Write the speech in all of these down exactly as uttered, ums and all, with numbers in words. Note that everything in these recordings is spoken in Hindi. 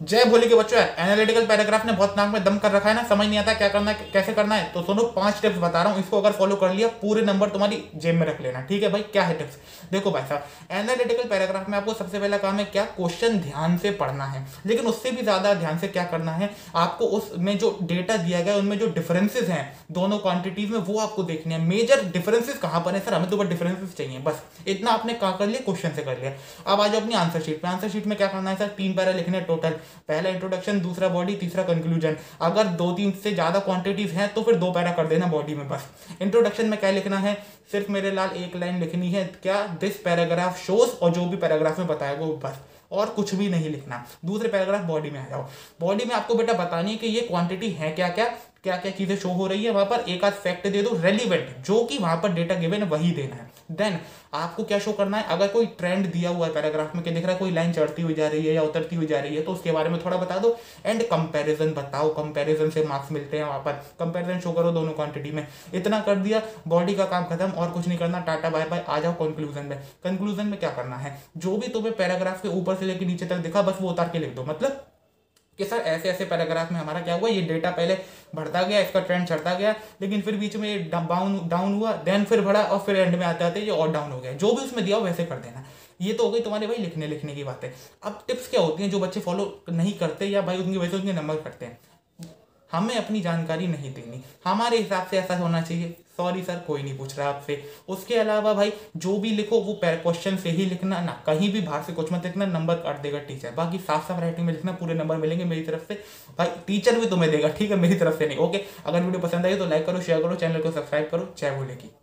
जय भोले के बच्चों, यार एनालिटिकल पैराग्राफ ने बहुत नाक में दम कर रखा है ना, समझ नहीं आता क्या करना है कैसे करना है। तो सुनो, पांच टिप्स बता रहा हूँ, इसको अगर फॉलो कर लिया पूरे नंबर तुम्हारी जेब में रख लेना। ठीक है भाई, क्या है टिप्स? देखो भाई साहब, एनालिटिकल पैराग्राफ में आपको सबसे पहला काम है क्या, क्वेश्चन ध्यान से पढ़ना है। लेकिन उससे भी ज्यादा ध्यान से क्या करना है, आपको उसमें जो डेटा दिया गया है उनमें जो डिफरेंसेस हैं दोनों क्वांटिटीज में, वो आपको देखनी है। मेजर डिफरेंसेस कहां पर है सर, हमें तो बस डिफरेंसेस चाहिए, बस इतना आपने कहा कर लिया, क्वेश्चन से कर लिया। अब आ जाओ अपनी आंसर शीट पे। आंसर शीट में क्या करना है सर, तीन पैरा लिखने टोटल। पहला इंट्रोडक्शन, दूसरा बॉडी, तीसरा कंक्लूजन। अगर दो तीन से ज्यादा क्वांटिटीज हैं तो फिर दो पैरा कर देना बॉडी में बस। इंट्रोडक्शन में क्या लिखना है, सिर्फ मेरे लाल एक लाइन लिखनी है, क्या, दिस पैराग्राफ शोज, और जो भी पैराग्राफ में बताया वो बस, और कुछ भी नहीं लिखना। दूसरे पैराग्राफ बॉडी में आ जाओ। बॉडी में आपको बेटा बतानी है कि ये क्वांटिटी है क्या क्या क्या क्या चीजें शो हो रही है वहां पर, एक आध फैक्ट दे दो रेलिवेंट, जो कि वहां पर डेटा गिवन है वही देना है। देन आपको क्या शो करना है, अगर कोई ट्रेंड दिया हुआ है पैराग्राफ में कि दिख रहा है कोई लाइन चढ़ती हुई जा रही है या उतरती हुई जा रही है, तो उसके बारे में थोड़ा बता दो। एंड कंपैरिजन बताओ, कंपैरिजन से मार्क्स मिलते हैं वहां पर, कंपैरिजन शो करो दोनों क्वांटिटी में। इतना कर दिया, बॉडी का काम खत्म, और कुछ नहीं करना, टाटा बाय बाय। आ जाओ कंक्लूजन में। कंक्लूजन में क्या करना है, जो भी तुम्हें पैराग्राफ के ऊपर से लेकर नीचे तक दिखा बस वो उतार के लिख दो। मतलब कि सर ऐसे ऐसे पैराग्राफ में हमारा क्या हुआ, ये डेटा पहले बढ़ता गया, इसका ट्रेंड चढ़ता गया, लेकिन फिर बीच में ये डाउन डाउन हुआ, देन फिर बढ़ा, और फिर एंड में आते आते ये और डाउन हो गया। जो भी उसमें दिया हो वैसे कर देना। ये तो हो गई तुम्हारे भाई लिखने लिखने की बातें। अब टिप्स क्या होती हैं जो बच्चे फॉलो नहीं करते, या भाई उनकी वजह से उनके नंबर कटते हैं। हमें अपनी जानकारी नहीं देनी, हमारे हिसाब से ऐसा होना चाहिए। सॉरी सर, कोई नहीं पूछ रहा आपसे। उसके अलावा भाई जो भी लिखो वो क्वेश्चन से ही लिखना, ना कहीं भी बाहर से कुछ मत लिखना, नंबर काट देगा टीचर। बाकी साफ साफ राइटिंग में लिखना, पूरे नंबर मिलेंगे मेरी तरफ से। भाई टीचर भी तुम्हें देगा, ठीक है, मेरी तरफ से नहीं। ओके, अगर वीडियो पसंद आई तो लाइक करो, शेयर करो, चैनल को सब्सक्राइब करो। जय भोले की।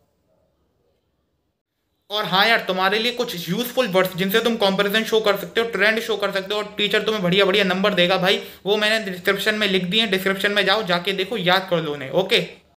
और हाँ यार, तुम्हारे लिए कुछ यूजफुल वर्ड्स जिनसे तुम कंपैरिजन शो कर सकते हो, ट्रेंड शो कर सकते हो, और टीचर तुम्हें बढ़िया बढ़िया नंबर देगा भाई, वो मैंने डिस्क्रिप्शन में लिख दिए। डिस्क्रिप्शन में जाओ, जाके देखो, याद कर लो उन्हें। ओके।